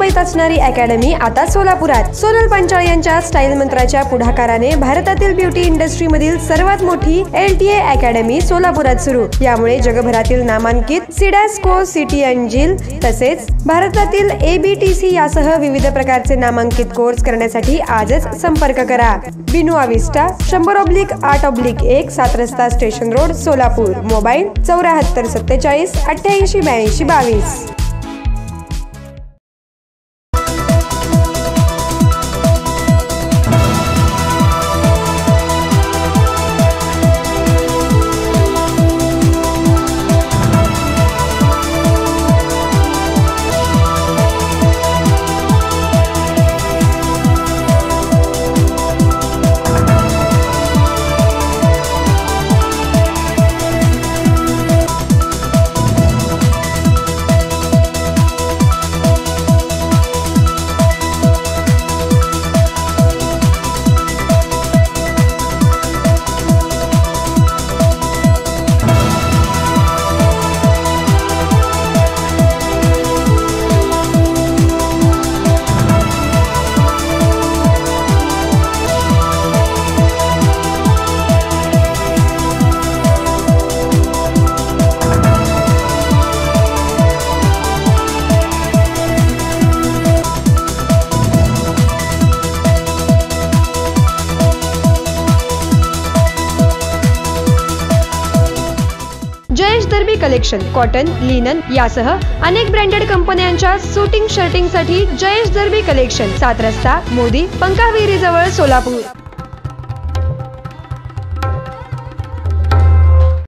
मुंबईत असणारी अकॅडमी आता सोलापुरात। सोनल पंचाळ यांच्या स्टाईल मंत्राच्या पुढाकाराने भारतातील ब्युटी इंडस्ट्री मधील सर्वात मोठी LTA अकॅडमी सोलापुरात सुरू। यामुळे जगभरातील नामांकित सिडास्को, सिटी एंजिल तसेच भारतातील ABTC यासह विविध प्रकारचे नामांकित कोर्स करण्यासाठी आजच संपर्क करा। बिनुआ विस्टा 100/8/1 7 रस्ता station road Solapur. Mobile 74 47 88 82 22। Collection cotton, linen यासह अनेक ब्रँडेड कंपन्यांच्या सूटिंग शर्टिंग साठी जयेश दर्बी कलेक्शन 7 रस्ता मोदी पंकाविरी जवळ सोलापूर।